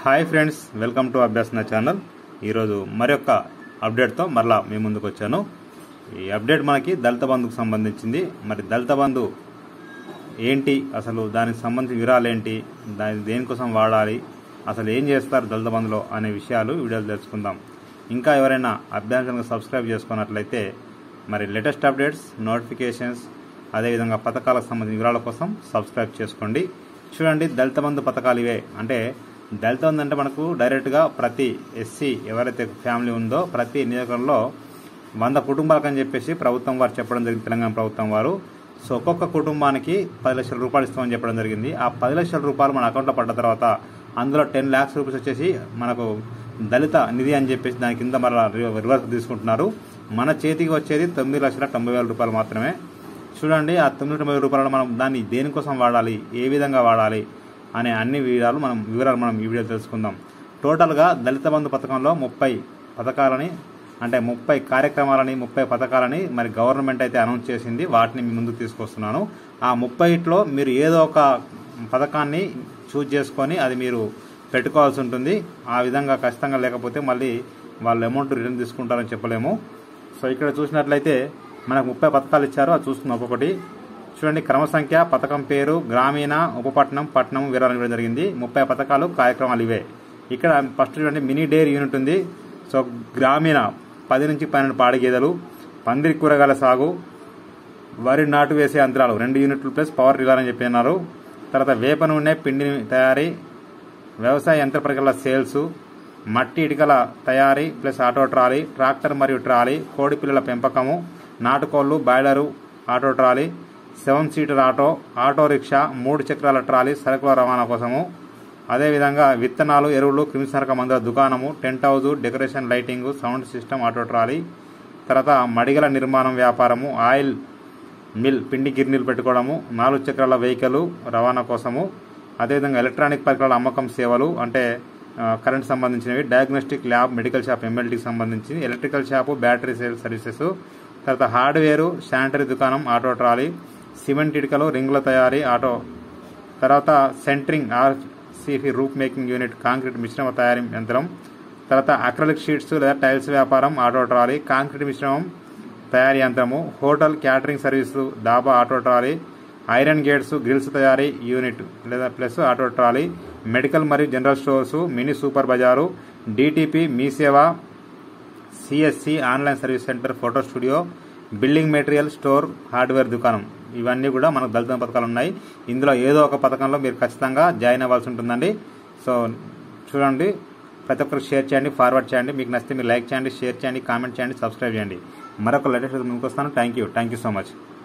Hi friends, welcome to Abhyasana channel. ఈరోజు మరొక అప్డేట్తో మరలా మీ ముందుకు వచ్చాను. ఈ అప్డేట్ మనకి దళిత బంధుకు సంబంధించింది. మరి దళిత బంధు ఏంటి, అసలు దానికి సంబంధించిన వివరాలు ఏంటి, దాని దేనికోసం వాడాలి, అసలు ఏం చేస్తారు దళిత బంధులో అనే విషయాలు వీడియోలు తెలుసుకుందాం. ఇంకా ఎవరైనా అభ్యాసానికి సబ్స్క్రైబ్ చేసుకున్నట్లయితే మరి లేటెస్ట్ అప్డేట్స్, నోటిఫికేషన్స్, అదేవిధంగా పథకాలకు సంబంధించిన వివరాల కోసం సబ్స్క్రైబ్ చేసుకోండి. చూడండి, దళిత బంధు పథకాలు ఇవే. అంటే దళిత బంధు అంటే మనకు డైరెక్ట్గా ప్రతి ఎస్సీ ఎవరైతే ఫ్యామిలీ ఉందో ప్రతి నియోజకవర్గంలో 100 కుటుంబాలకు అని చెప్పేసి ప్రభుత్వం వారు చెప్పడం జరిగింది, తెలంగాణ ప్రభుత్వం వారు. సో ఒక్కొక్క కుటుంబానికి 10 లక్షల రూపాయలు ఇస్తామని చెప్పడం జరిగింది. ఆ 10 లక్షల రూపాయలు మన అకౌంట్లో పడ్డ తర్వాత అందులో 10 lakhs రూపీస్ వచ్చేసి మనకు దళిత నిధి అని చెప్పేసి దాని కింద మరలా రివర్స్ తీసుకుంటున్నారు. మన చేతికి వచ్చేది 9,90,000 రూపాయలు మాత్రమే. చూడండి, ఆ 9,90,000 రూపాయలు మనం దాన్ని దేనికోసం వాడాలి, ఏ విధంగా వాడాలి అనే అన్ని వివరాలు మనం ఈ వీడియో తెలుసుకుందాం. టోటల్గా దళిత బంధు పథకంలో 30 పథకాలని, అంటే 30 కార్యక్రమాలని, 30 పథకాలని మరి గవర్నమెంట్ అయితే అనౌన్స్ చేసింది. వాటిని మీ ముందుకు తీసుకొస్తున్నాను. ఆ 30లో మీరు ఏదో ఒక పథకాన్ని చూజ్ చేసుకొని అది మీరు పెట్టుకోవాల్సి ఉంటుంది. ఆ విధంగా ఖచ్చితంగా లేకపోతే మళ్ళీ వాళ్ళు అమౌంట్ రిటర్న్ తీసుకుంటారని చెప్పలేము. సో ఇక్కడ చూసినట్లయితే మనకు 30 పథకాలు ఇచ్చారు. అది చూస్తున్నాం ఒక్కొక్కటి. చూడండి, క్రమ సంఖ్య, పథకం పేరు, గ్రామీణ, ఉపపట్నం, పట్టణం వివరాలు ఇవ్వడం జరిగింది. 30 పథకాలు, కార్యక్రమాలు ఇవే. ఇక్కడ ఫస్ట్ చూడండి, మినీ డైరీ యూనిట్ ఉంది. సో గ్రామీణ 10 నుంచి 12 పాడి గేదెలు, పందిరి కూరగాయల సాగు, వరి నాటు వేసే యంత్రాలు 2 యూనిట్లు ప్లస్ పవర్ టిల్లర్ అని చెప్పి అన్నారు. తర్వాత వేప నూనె, పిండి తయారీ, వ్యవసాయ యంత్ర పరికరాల సేల్స్, మట్టి ఇటుకల తయారీ ప్లస్ ఆటో ట్రాలీ, ట్రాక్టర్ మరియు ట్రాలీ, కోడి పిల్లల పెంపకము, నాటుకోళ్లు, boiler, auto trolley, 7 seater auto rickshaw, 3 చక్రాల ట్రాలీ సరుకుల రవాణా కోసము. అదేవిధంగా విత్తనాలు, ఎరువులు, క్రిమిసంహారక మందుల దుకాణము, tent house, decoration, lighting, sound system, auto trolley. తర్వాత మడిగల నిర్మాణం వ్యాపారము, ఆయిల్ మిల్, పిండి గిర్నీలు పెట్టుకోవడము, 4 చక్రాల వెహికల్ రవాణా కోసము. అదేవిధంగా ఎలక్ట్రానిక్ పరికరాల అమ్మకం సేవలు, అంటే కరెంట్ సంబంధించినవి, డయాగ్నోస్టిక్ ల్యాబ్, మెడికల్ షాప్, ఎంఎల్టీకి సంబంధించి, electrical shop, battery sales services. తర్వాత హార్డ్వేరు, శానిటరీ దుకాణం, ఆటో ట్రాలీ, సిమెంట్ ఇటుకలు, రింగుల తయారీ, ఆటో. తర్వాత centring, RCC roof making unit, concrete మిశ్రమ తయారీ యంత్రం. తర్వాత అక్రలిక్ షీట్స్ లేదా టైల్స్ వ్యాపారం, ఆటో ట్రాలీ, కాంక్రీట్ మిశ్రమం తయారీ యంత్రము, hotel, catering service, dhaba, auto trolley, iron gates, grills తయారీ యూనిట్ లేదా ప్లస్ ఆటో ట్రాలీ, మెడికల్ మరియు జనరల్ స్టోర్సు, మినీ సూపర్ బజారు, DTP, Mee Seva, CSC online service centre, photo studio, building material store, hardware దుకాణం. ఇవన్నీ కూడా మనకు దళిత పథకాలు ఉన్నాయి. ఇందులో ఏదో ఒక పథకంలో మీరు ఖచ్చితంగా జాయిన్ అవ్వాల్సి ఉంటుందండి. సో చూడండి, ప్రతి ఒక్కరు షేర్ చేయండి, ఫార్వర్డ్ చేయండి. మీకు నచ్చితే మీరు లైక్ చేయండి, షేర్ చేయండి, కామెంట్ చేయండి, సబ్స్క్రైబ్ చేయండి. మరొక లేటెస్ట్ ముందుకు వస్తాను. Thank you so much.